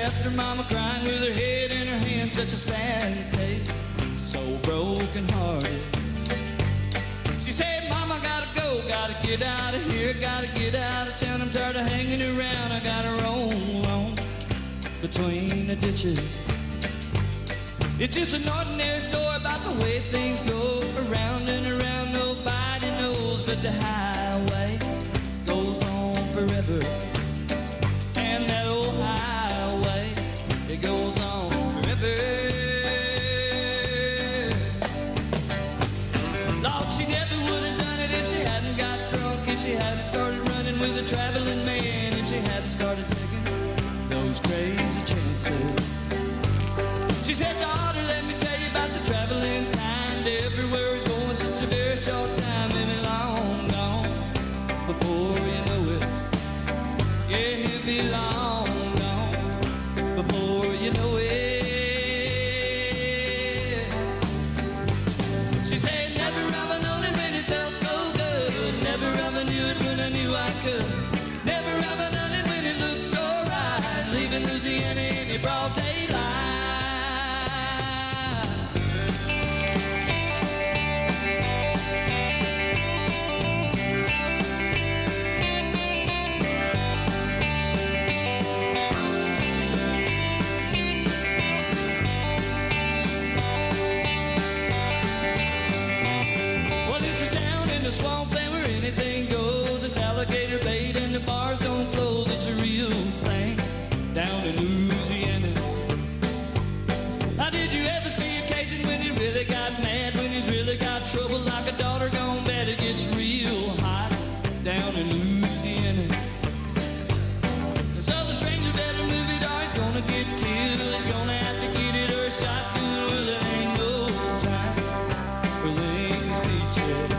left her mama crying with her head in her hand, such a sad case, so broken hearted. She said, Mama, gotta go, gotta get out of here, gotta get out of town. I'm tired of hanging around, I gotta roam between the ditches. It's just an ordinary story about the way things go around and around. Nobody knows, but the highway goes on forever. And that old highway, it goes on forever. Lord, she never would have done it if she hadn't got drunk, if she hadn't started running with a traveling man, if she hadn't started taking those crazy chances. She said, daughter, let me tell you about the traveling kind. Everywhere he's going, such a very short time, maybe long gone before you know it. Yeah, he'll be long gone before you know it. She said, never have I known it when it felt so good. Never have I knew it when I knew I could. Never have I done it when it looked so right. Leaving Louisiana in the broad daylight. The swamp and where anything goes. It's alligator bait and the bars don't close. It's a real thing down in Louisiana. How did you ever see a Cajun when he really got mad, when he's really got trouble like a daughter gone bad? It gets real hot down in Louisiana. So the stranger better move it or he's gonna get killed. He's gonna have to get it or a shotgun. Well, it ain't no time for lengthy speeches.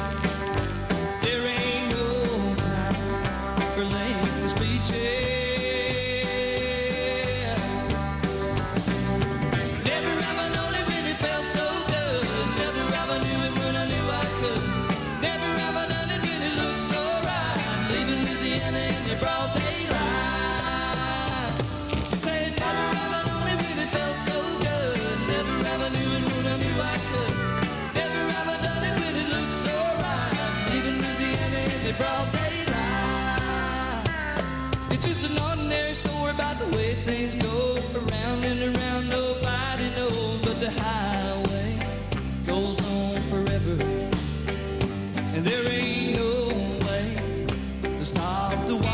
Broad daylight. She said, never have I known it when it felt so good. Never have I knew it when I knew I could. Never have I done it when it looked so right. Leaving Louisiana in the broad daylight. It's just an ordinary story about the way things go around and around. Nobody knows, but the highway goes on forever. And there ain't no way to stop the water.